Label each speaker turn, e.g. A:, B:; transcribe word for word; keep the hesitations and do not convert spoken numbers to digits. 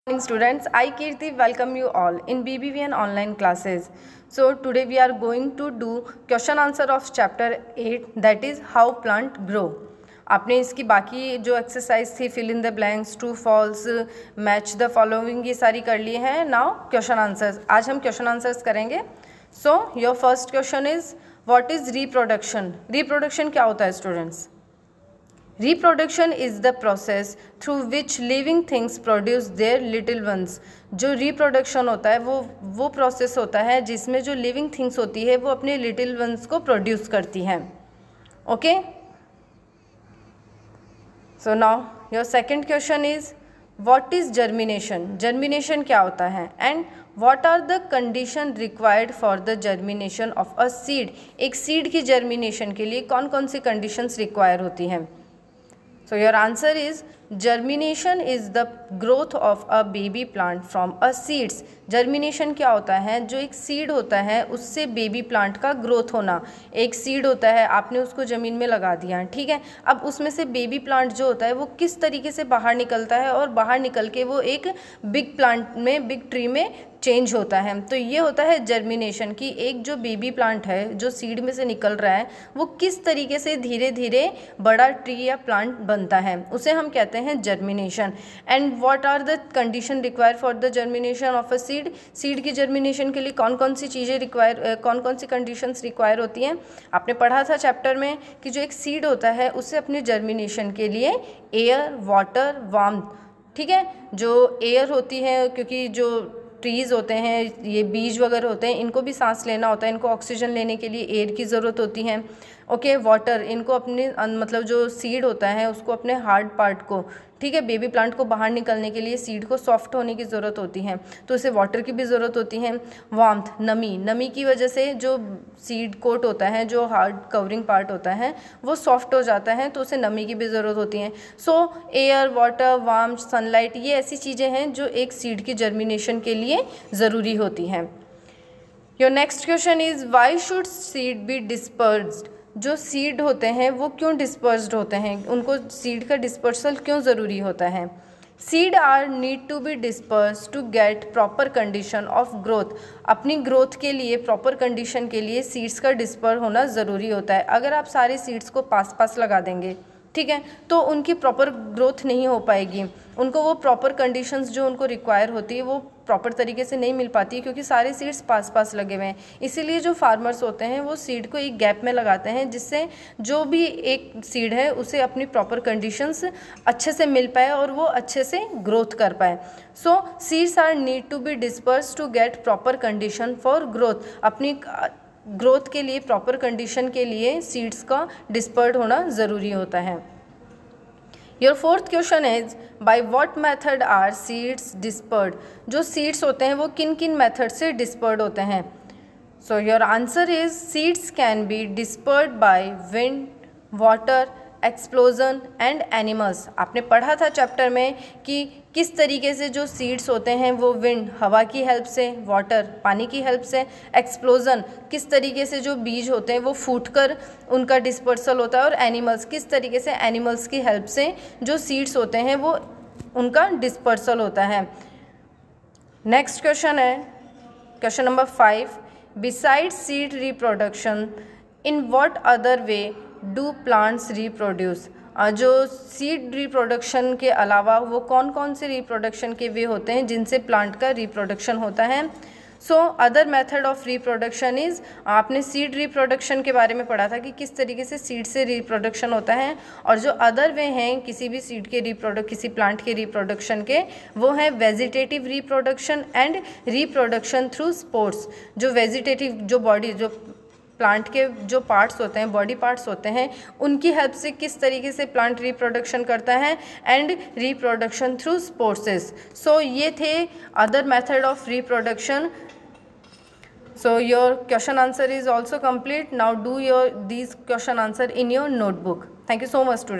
A: Morning students, I Kirti welcome you all in B B V N online classes. So today we are going to do question answer of chapter eight, that is how plant grow. आपने इसकी बाकी जो exercise थी fill in the blanks, true false, match the following, ये सारी कर ली हैं. Now question answers. आज हम क्वेश्चन आंसर्स करेंगे. So your first question is what is reproduction. Reproduction क्या होता है students? Reproduction is the process through which living things produce their little ones. जो रिप्रोडक्शन होता है वो वो प्रोसेस होता है जिसमें जो लिविंग थिंग्स होती है वो अपने लिटिल वंस को प्रोड्यूस करती हैं. Okay, so now your second question is what is germination. Germination क्या होता है and what are the condition required for the germination of a seed. एक सीड की जर्मिनेशन के लिए कौन कौन सी कंडीशंस रिक्वायर होती हैं? So your answer is germination is the growth of a baby plant from a seeds. Germination क्या होता है? जो एक सीड होता है उससे बेबी प्लांट का ग्रोथ होना. एक सीड होता है, आपने उसको ज़मीन में लगा दिया, ठीक है. अब उसमें से बेबी प्लांट जो होता है वो किस तरीके से बाहर निकलता है और बाहर निकल के वो एक बिग प्लांट में, बिग ट्री में चेंज होता है. तो ये होता है जर्मिनेशन की एक जो बेबी प्लांट है जो सीड में से निकल रहा है वो किस तरीके से धीरे धीरे बड़ा ट्री या प्लांट बनता है, उसे हम कहते हैं germination. And what are the condition require for the germination of a seed. Seed की जर्मिनेशन के लिए कौन कौन सी चीज़ें रिक्वायर, कौन कौन सी कंडीशंस रिक्वायर होती हैं? आपने पढ़ा था चैप्टर में कि जो एक सीड होता है उससे अपने जर्मिनेशन के लिए एयर, वाटर, वार्मथ, ठीक है, जो एयर होती है, क्योंकि जो ट्रीज़ होते हैं, ये बीज वगैरह होते हैं, इनको भी सांस लेना होता है, इनको ऑक्सीजन लेने के लिए एयर की ज़रूरत होती है. ओके, वाटर, इनको अपने मतलब जो सीड होता है उसको अपने हार्ड पार्ट को, ठीक है, बेबी प्लांट को बाहर निकलने के लिए सीड को सॉफ्ट होने की ज़रूरत होती है, तो इसे वाटर की भी ज़रूरत होती है. वार्मथ, नमी, नमी की वजह से जो सीड कोट होता है, जो हार्ड कवरिंग पार्ट होता है वो सॉफ्ट हो जाता है, तो उसे नमी की भी ज़रूरत होती है. So air, water, warmth, sunlight, ये ऐसी चीज़ें हैं जो एक सीड की जर्मिनेशन के लिए ज़रूरी होती हैं. Your next question is why should seed be dispersed. जो सीड होते हैं वो क्यों डिस्पर्स्ड होते हैं, उनको सीड का डिस्पर्सल क्यों ज़रूरी होता है? Seed are need to be disperse to get proper condition of growth. अपनी ग्रोथ के लिए, प्रॉपर कंडीशन के लिए सीड्स का डिस्पर होना ज़रूरी होता है. अगर आप सारे सीड्स को पास पास लगा देंगे, ठीक है, तो उनकी प्रॉपर ग्रोथ नहीं हो पाएगी. उनको वो प्रॉपर कंडीशंस जो उनको रिक्वायर होती है वो प्रॉपर तरीके से नहीं मिल पाती है, क्योंकि सारे सीड्स पास पास लगे हुए हैं. इसीलिए जो फार्मर्स होते हैं वो सीड को एक गैप में लगाते हैं जिससे जो भी एक सीड है उसे अपनी प्रॉपर कंडीशंस अच्छे से मिल पाए और वो अच्छे से ग्रोथ कर पाए. So seeds are need to be disperse to get proper condition for growth. अपनी ग्रोथ के लिए, प्रॉपर कंडीशन के लिए सीड्स का डिस्पर्ड होना ज़रूरी होता है. Your fourth question is by what method are seeds dispersed. जो सीड्स होते हैं वो किन किन मेथड से डिस्पर्ड होते हैं? So your answer is seeds can be dispersed by wind, water, explosion and animals. आपने पढ़ा था चैप्टर में कि किस तरीके से जो सीड्स होते हैं वो विंड, हवा की हेल्प से, वाटर, पानी की हेल्प से, एक्सप्लोजन, किस तरीके से जो बीज होते हैं वो फूटकर उनका डिस्पर्सल होता है, और एनिमल्स, किस तरीके से एनिमल्स की हेल्प से जो सीड्स होते हैं वो उनका डिस्पर्सल होता है. नेक्स्ट क्वेश्चन है question number five. Beside seed reproduction in what other way do plants reproduce. जो सीड रिप्रोडक्शन के अलावा वो कौन कौन से रिप्रोडक्शन के वे होते हैं जिनसे प्लांट का रिप्रोडक्शन होता है? So other method of reproduction is, आपने सीड रिप्रोडक्शन के बारे में पढ़ा था कि किस तरीके से सीड से रिप्रोडक्शन होता है, और जो अदर वे हैं किसी भी सीड के रिप्रोडक्ट, किसी प्लांट के रिप्रोडक्शन के, वो हैं vegetative reproduction and reproduction through spores. जो वेजिटेटिव, जो बॉडी, जो प्लांट के जो पार्ट्स होते हैं, बॉडी पार्ट्स होते हैं, उनकी हेल्प से किस तरीके से प्लांट रिप्रोडक्शन करता है, and reproduction through sporeses. So ये थे other method of reproduction. So your question answer is also complete. Now do your these question answer in your notebook. Thank you so much student.